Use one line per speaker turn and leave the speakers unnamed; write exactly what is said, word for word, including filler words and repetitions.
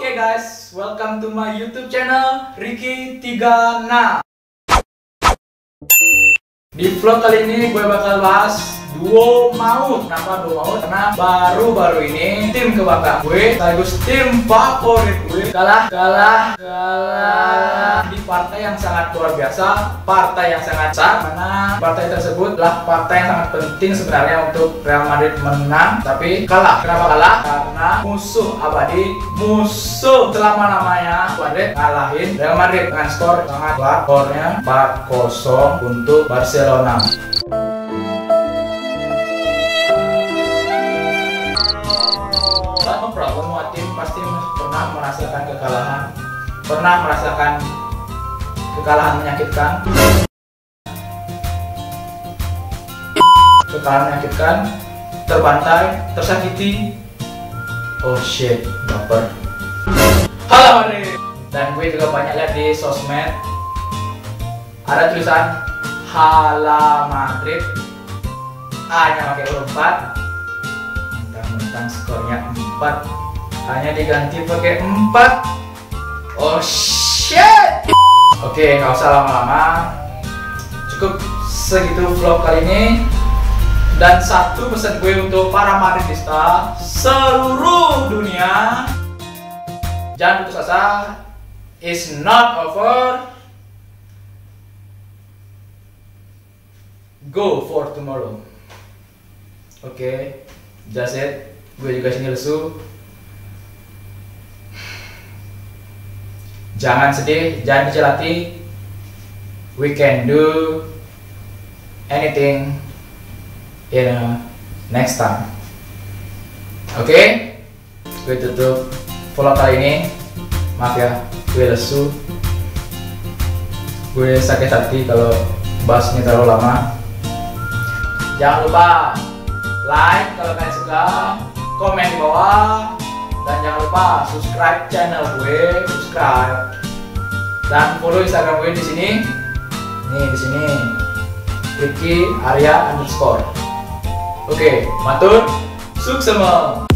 Oke guys, welcome to my YouTube channel Ricky Tigana. Di vlog kali ini gue bakal bahas duo maut. Kenapa duo maut? Karena baru-baru ini tim kebanggaan gue sekaligus tim favorit gue kalah, kalah, kalah di partai yang sangat luar biasa, partai yang sangat besar. Mana partai tersebut adalah partai yang sangat penting sebenarnya untuk Real Madrid menang, tapi kalah. Kenapa kalah? Karena musuh abadi, musuh selama-lamanya Madrid ngalahin Real Madrid dengan skor sangat kuat. Skornya empat kosong untuk Barcelona. No problem, semua tim pasti pernah merasakan kekalahan, pernah merasakan kekalahan menyakitkan, kekalahan menyakitkan, terbantai, tersakiti. Oh shit, baper. Halo Madrid. Dan gue juga banyak lihat di sosmed ada tulisan Hala Madrid, A-nya pakai huruf empat, mentang-mentang skornya empat, hanya diganti pakai empat. Oh shit. Oke, nggak usah lama-lama, cukup segitu vlog kali ini. Dan satu pesan gue untuk para Madridista seluruh dunia, jangan putus asa, it's not over. Go for tomorrow. Oke, okay, just it. Gue juga sini lesu. Jangan sedih, jangan kecil hati. We can do anything in a next time. Oke, okay? Gue tutup vlog kali ini. Maaf ya, gue lesu. Gue sakit hati kalau bahasnya terlalu lama. Jangan lupa like kalau kalian suka, komen di bawah, dan jangan lupa subscribe channel gue, subscribe dan follow Instagram gue di sini. Nih di sini, Ricky Arya underscore. Oke, matur, sukses semua.